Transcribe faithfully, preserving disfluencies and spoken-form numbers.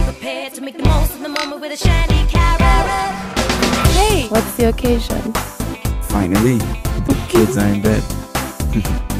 prepared to make the most of the moment with a shiny carrot. Hey! What's the occasion? Finally, the kids are in bed.